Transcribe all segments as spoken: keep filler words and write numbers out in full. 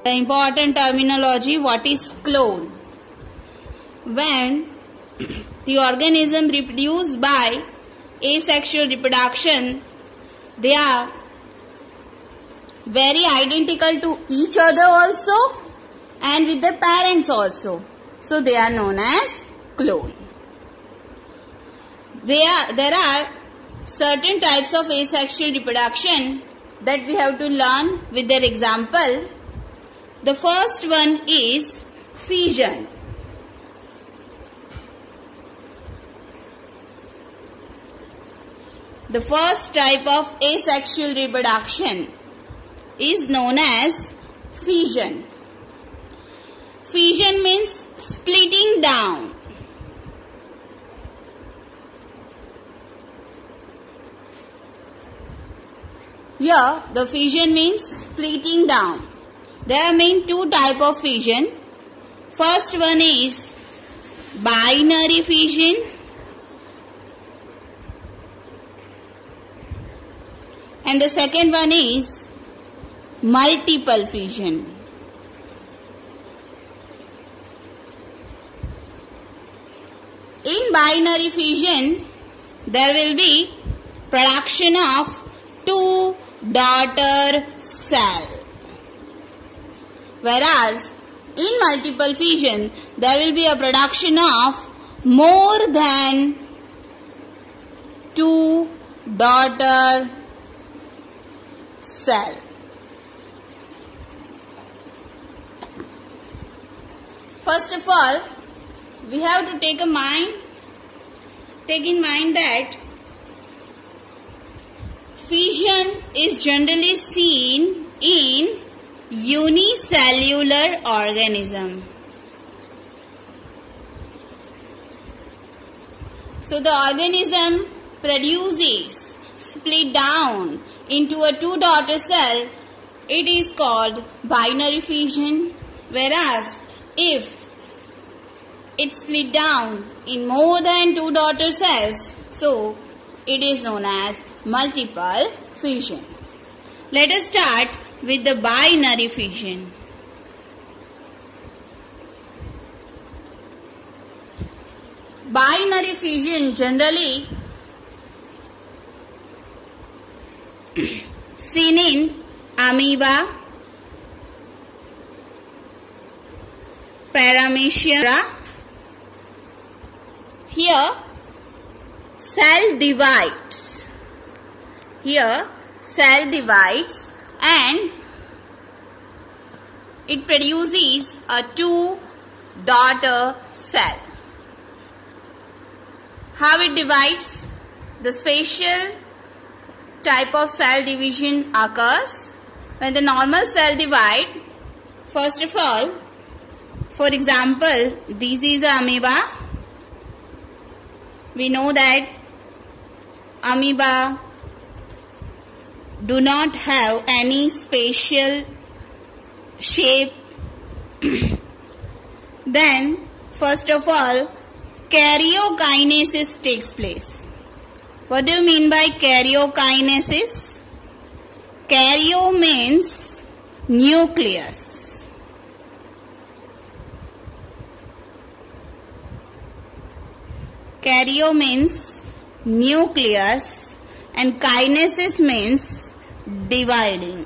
The important terminology, what is clone? When the organism reproduced by asexual reproduction, they are very identical to each other also and with their parents also. So they are known as clone. There are, there are certain types of asexual reproduction that we have to learn with their example. The first one is fission. The first type of asexual reproduction is known as fission. Fission means splitting down. Here the fission means splitting down. There are main two type of fission. First one is binary fission. And the second one is multiple fission. In binary fission, there will be production of two daughter cells. Whereas in multiple fission, there will be a production of more than two daughter cells. First of all, we have to take a mind, take in mind that fission is generally seen in unicellular organism. So the organism produces split down into a two daughter cell. It is called binary fission. Whereas if it split down in more than two daughter cells, so it is known as multiple fission. Let us start with the binary fission. Binary fission generally seen in amoeba, Paramecia. Here cell divides. Here cell divides and it produces a two daughter cell. How it divides? The special type of cell division occurs when the normal cell divide. First of all, for example, this is the amoeba. We know that amoeba do not have any spatial shape. Then, first of all, karyokinesis takes place. What do you mean by karyokinesis? Karyo means nucleus. Karyo means nucleus and kinesis means dividing.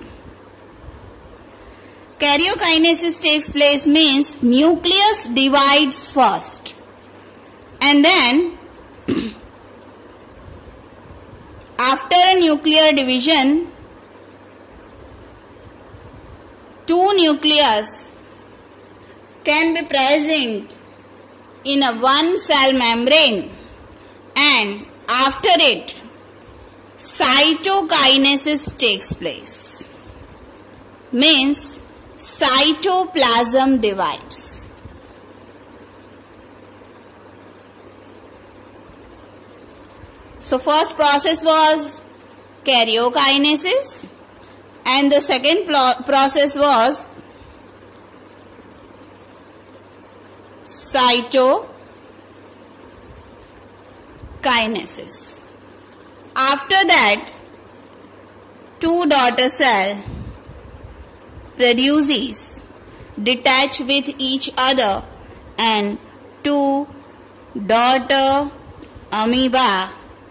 Karyokinesis takes place means nucleus divides first and then after a nuclear division, two nucleus can be present in a one cell membrane and after it cytokinesis takes place. Means cytoplasm divides. So first process was karyokinesis and the second process was cytokinesis. After that, two daughter cell produces detach with each other and two daughter amoeba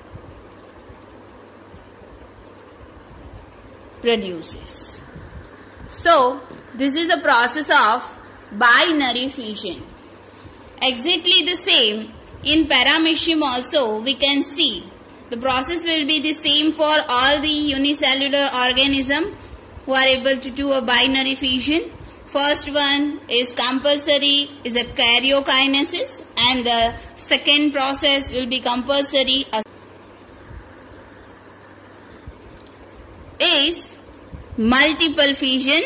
produces. So, this is a process of binary fission. Exactly the same in paramecium also we can see. The process will be the same for all the unicellular organisms who are able to do a binary fission. First one is compulsory, is a karyokinesis, and the second process will be compulsory is multiple fission.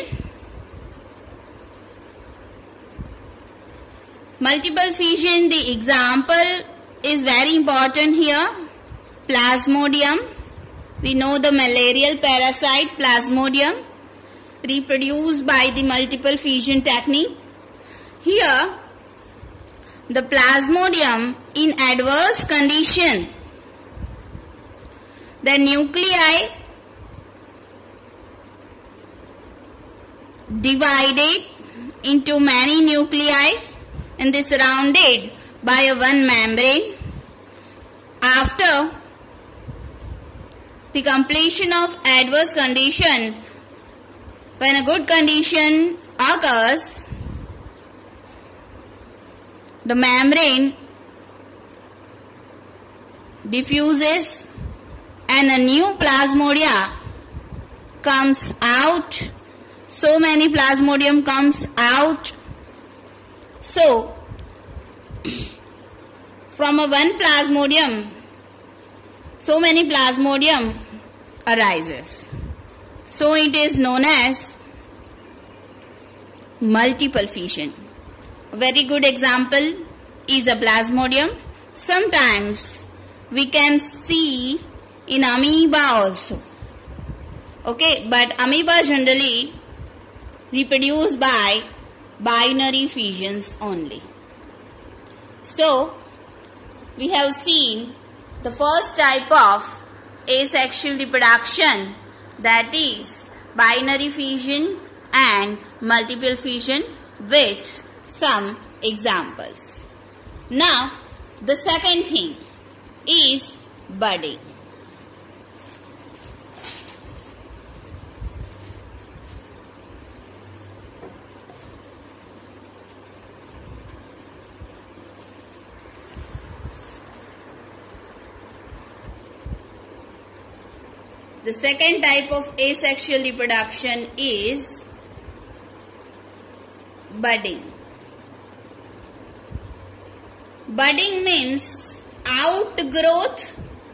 Multiple fission, the example is very important here. Plasmodium, we know the malarial parasite Plasmodium, reproduced by the multiple fission technique. Here, the Plasmodium in adverse condition, the nuclei divided into many nuclei and they surrounded by a one membrane. After the completion of adverse condition, when a good condition occurs, the membrane diffuses and a new plasmodia comes out. So many plasmodium comes out. So, from a one plasmodium, so many plasmodium arises. So it is known as multiple fission. A very good example is a plasmodium. Sometimes we can see in amoeba also. Okay, but amoeba generally reproduce by binary fissions only. So, we have seen the first type of asexual reproduction, that is binary fission and multiple fission with some examples. Now, the second thing is budding. The second type of asexual reproduction is budding. Budding means outgrowth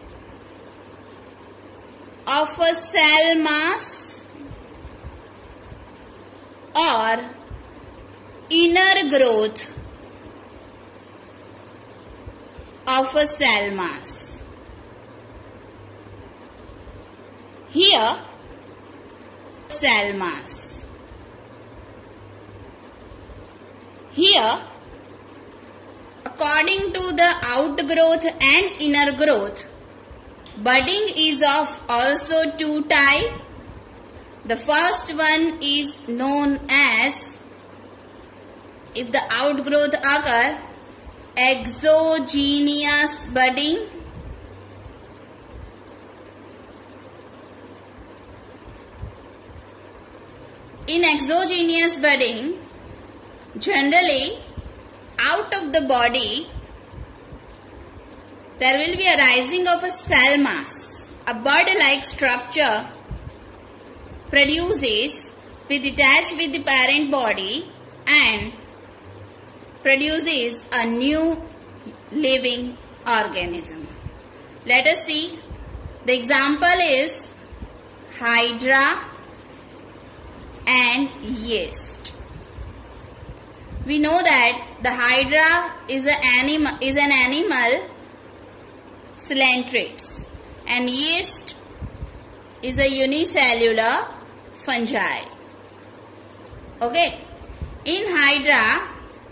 of a cell mass or inner growth of a cell mass. Here, cell mass. Here, according to the outgrowth and inner growth, budding is of also two types. The first one is known as, if the outgrowth occur, exogenous budding. In exogenous budding, generally out of the body there will be a rising of a cell mass. A bud-like structure produces, we detach with the parent body and produces a new living organism. Let us see. The example is Hydra and yeast. We know that the Hydra is an animal, is an animal coelenterate, and yeast is a unicellular fungi. Okay. In Hydra,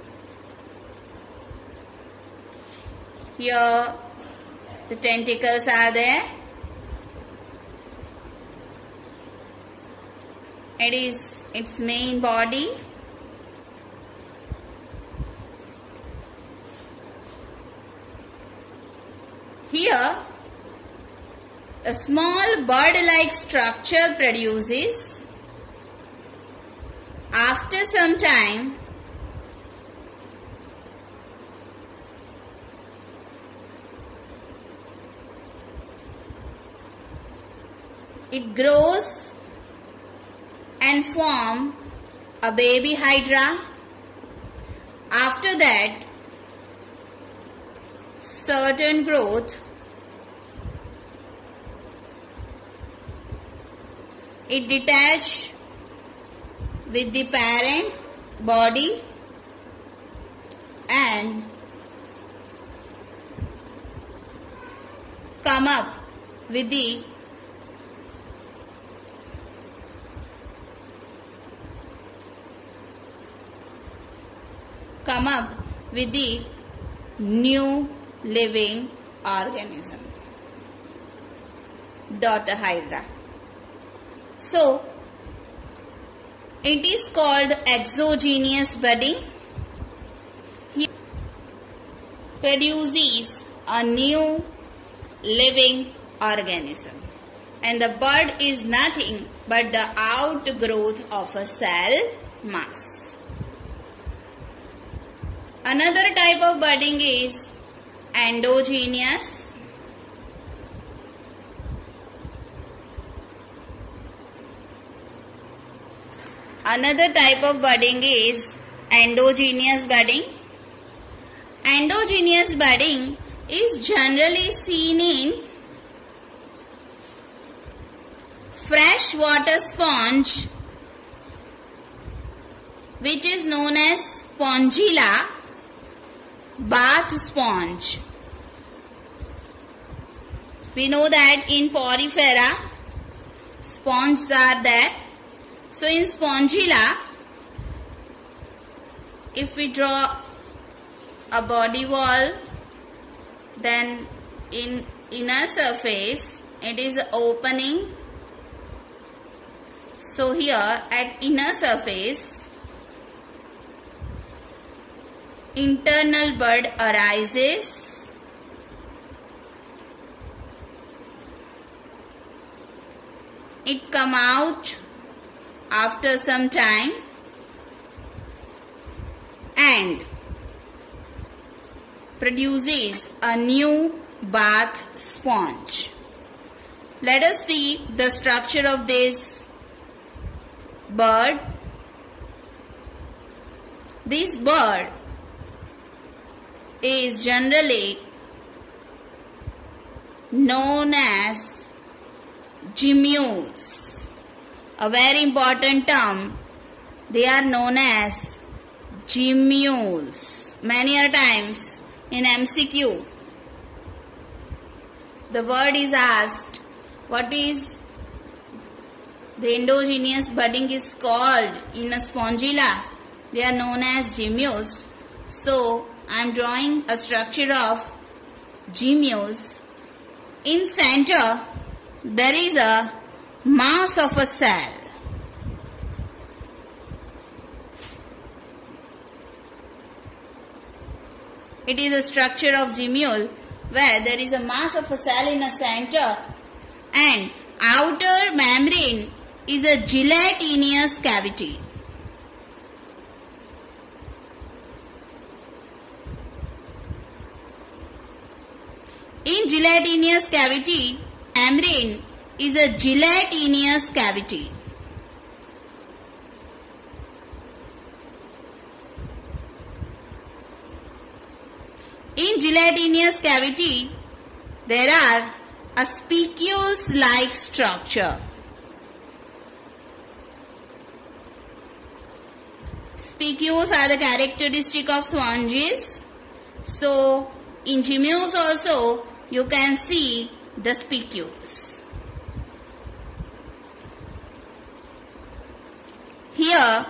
here the tentacles are there. It is its main body. Here, a small bird-like structure produces. After some time, it grows and forms a baby hydra. After that, certain growth, it detaches with the parent body and come up with the come up with the new living organism, daughter hydra. So, it is called exogenous budding. He produces a new living organism, and the bud is nothing but the outgrowth of a cell mass. Another type of budding is endogenous. Another type of budding is endogenous budding. Endogenous budding is generally seen in freshwater sponge, which is known as spongilla, bath sponge. We know that in porifera, sponges are there. So in spongilla, if we draw a body wall, then in inner surface, it is opening. So here at inner surface, internal bud arises. It come out after some time and produces a new bath sponge. Let us see the structure of this bird. This bird is generally known as gemmules. A very important term, they are known as gemmules. Many a times in M C Q, the word is asked, what is the endogenous budding is called in a spongilla? They are known as gemmules. So, I am drawing a structure of gemmules. In center, there is a mass of a cell. It is a structure of gemmule where there is a mass of a cell in a center and outer membrane is a gelatinous cavity. In gelatinous cavity, membrane is a gelatinous cavity. In gelatinous cavity, there are a spicules-like structure. Spicules are the characteristic of sponges. So, in gemmules also, you can see the spicules. Here,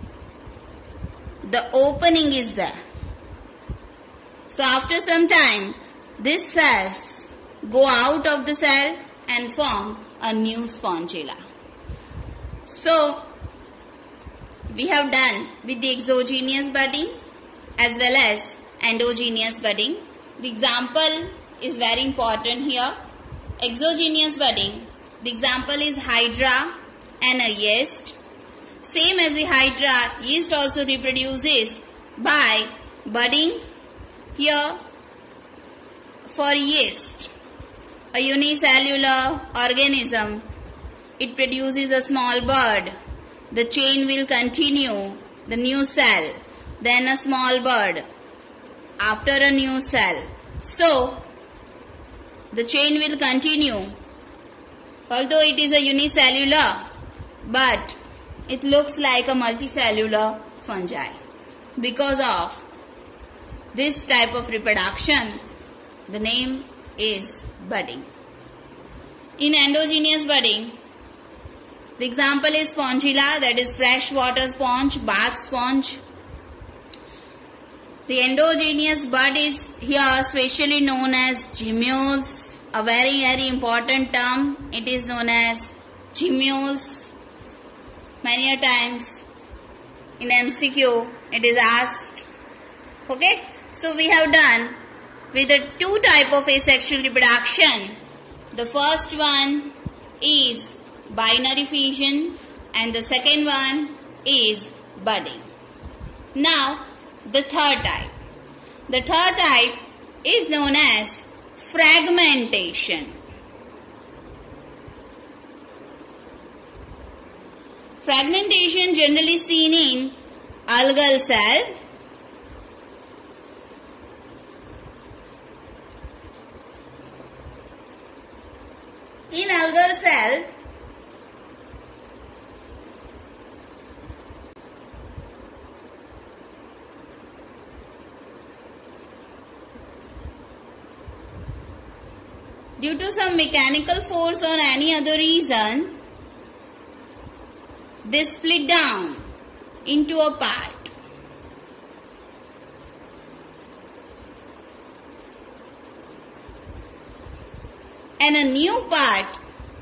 the opening is there. So after some time, these cells go out of the cell and form a new spongilla. So we have done with the exogenous budding as well as endogenous budding. The example is very important here. Exogenous budding. The example is hydra and a yeast. Same as the hydra, yeast also reproduces by budding. Here for yeast, a unicellular organism, it produces a small bird. The chain will continue, the new cell, then a small bird, after a new cell. So, the chain will continue. Although it is a unicellular, but it looks like a multicellular fungi. Because of this type of reproduction, the name is budding. In endogenous budding, the example is spongilla, that is freshwater sponge, bath sponge. The endogenous bud is here specially known as gemmules, a very very important term. It is known as gemmules. Many a times in M C Q it is asked. Okay, so we have done with the two type of asexual reproduction. The first one is binary fission and the second one is budding. Now the third type. The third type is known as fragmentation. Fragmentation generally seen in algal cell. In algal cell, due to some mechanical force or any other reason, they split down into a part. And a new part,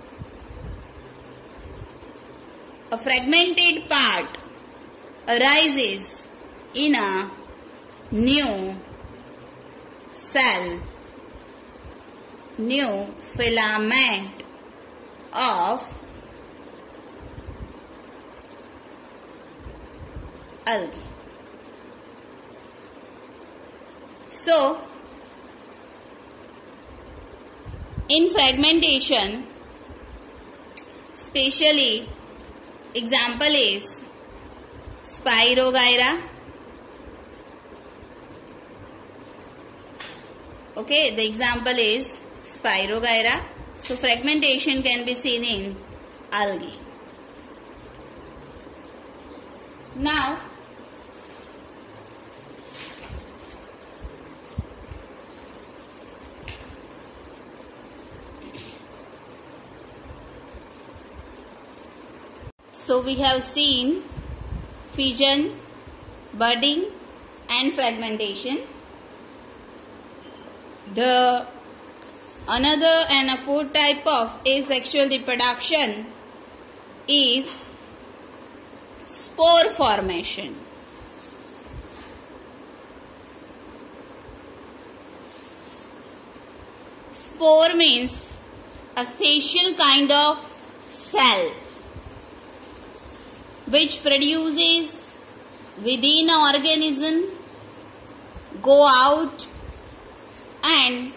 a fragmented part, arises in a new cell, new filament of algae. So, in fragmentation, specially example is Spirogyra. Okay, the example is Spirogyra. So fragmentation can be seen in algae. Now, so we have seen fission, budding and fragmentation. The another and a fourth type of asexual reproduction is spore formation. Spore means a special kind of cell which produces within an organism, go out and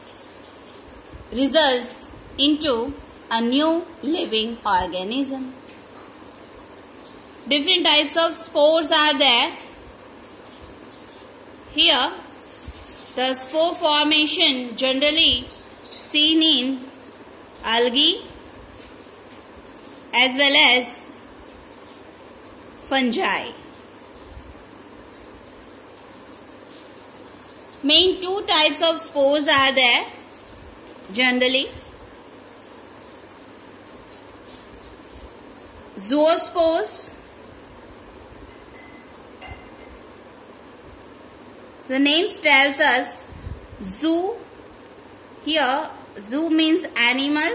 results into a new living organism. Different types of spores are there. Here, the spore formation generally seen in algae as well as fungi. Main two types of spores are there generally. Zoospores. The name tells us zoo. Here, zoo means animal.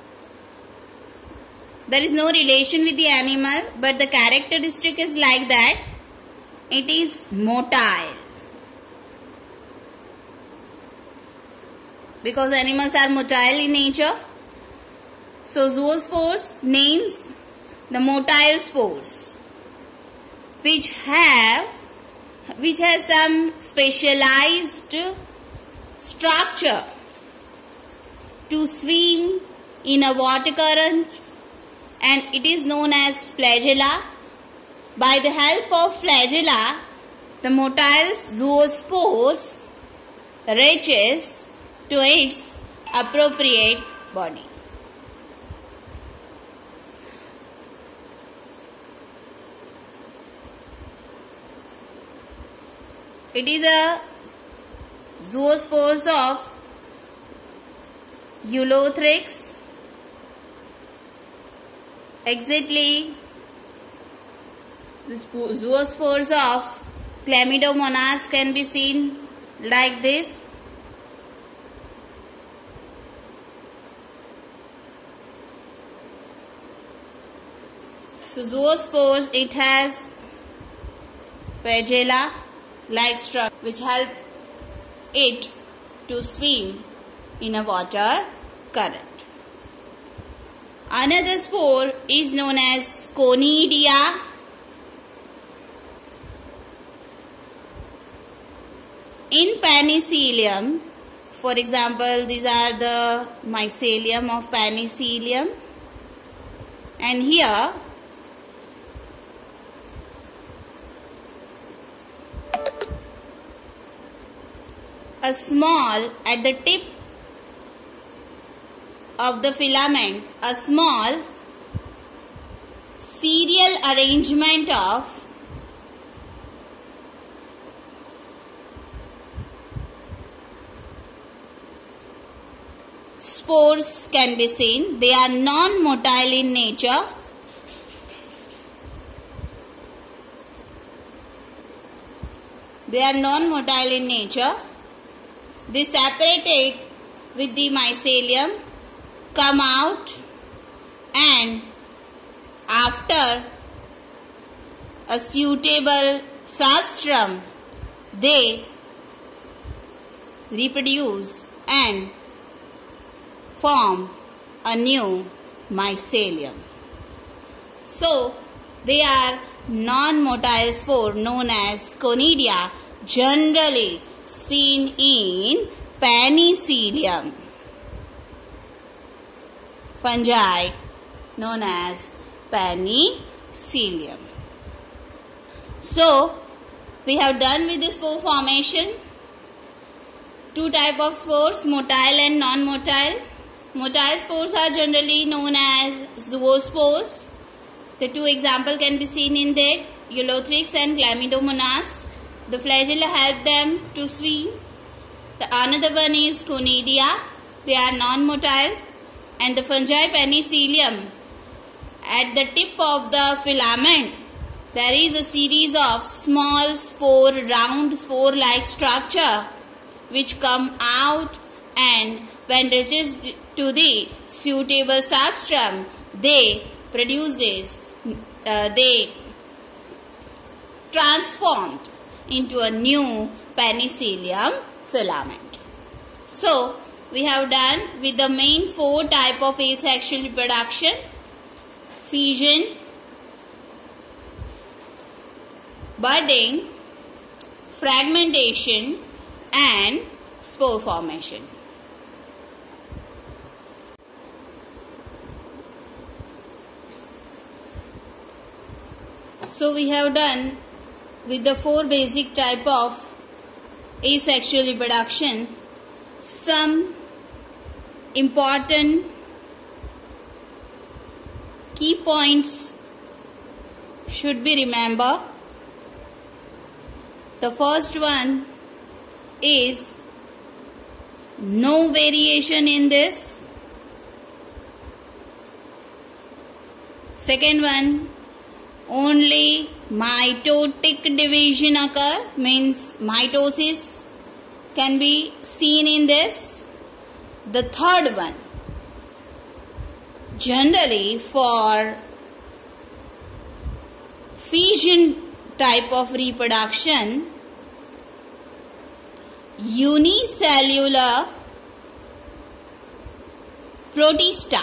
There is no relation with the animal, but the characteristic is like that. It is motile. because animals are motile in nature. So zoospores names the motile spores which have which has some specialized structure to swim in a water current, and it is known as flagella. By the help of flagella, the motile zoospores reaches to its appropriate body. It is a zoospores of Eulothrix. Exactly, the zoospores of Chlamydomonas can be seen like this. So zoospores, it has flagella like structure which help it to swim in a water current. Another spore is known as conidia. In penicillium, for example, these are the mycelium of penicillium, and here a small, at the tip of the filament, a small serial arrangement of spores can be seen. They are non-motile in nature. They are non-motile in nature. They separated with the mycelium, come out, and after a suitable substrum, they reproduce and form a new mycelium. So, they are non-motile spore known as conidia, generally seen in penicillium. Fungi known as penicillium. So, we have done with the spore formation. Two type of spores, motile and non-motile. Motile spores are generally known as zoospores. The two examples can be seen in that, Eulothrix and Chlamydomonas. The flagella help them to swim. The another one is conidia. They are non-motile. And the fungi penicillium. At the tip of the filament, there is a series of small spore, round spore-like structure which come out, and when reaches to the suitable substrum, they produces, uh, they transformed into a new penicillium filament. So, we have done with the main four type of asexual reproduction: fission, budding, fragmentation, and spore formation. So we have done with the four basic type of asexual reproduction some important key points should be remembered. The first one is no variation in this. Second one, only mitotic division occur, means mitosis can be seen in this. The third one, generally for fission type of reproduction, unicellular Protista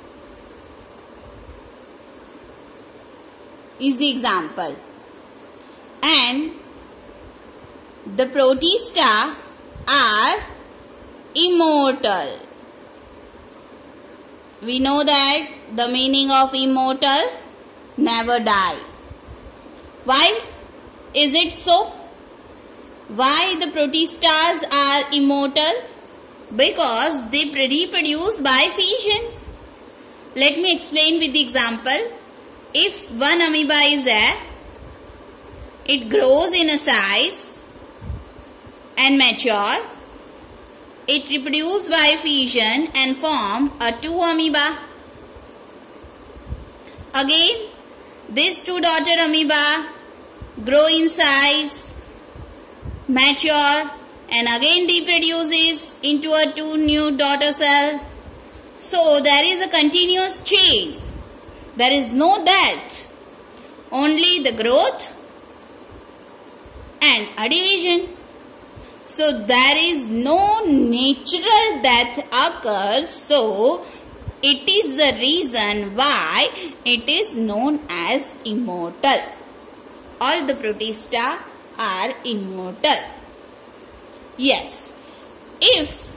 is the example, and the protista are immortal. We know that the meaning of immortal, never die. Why is it so? Why the protistas are immortal? Because they reproduce by fission. Let me explain with the example. If one amoeba is there, it grows in a size and mature. It reproduces by fission and form a two amoeba. Again, this two daughter amoeba grow in size, mature, and again reproduces into a two new daughter cell. So there is a continuous chain. There is no death, only the growth and a division. So there is no natural death occurs. So it is the reason why it is known as immortal. All the protista are immortal. Yes, if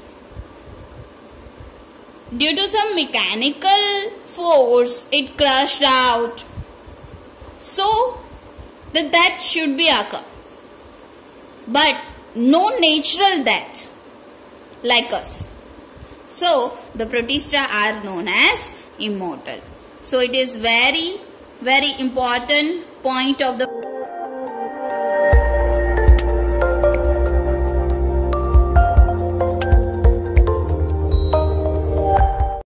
due to some mechanical force it crushed out, so the death should be occur. But no natural death like us. So the protista are known as immortal. So it is very very important point of the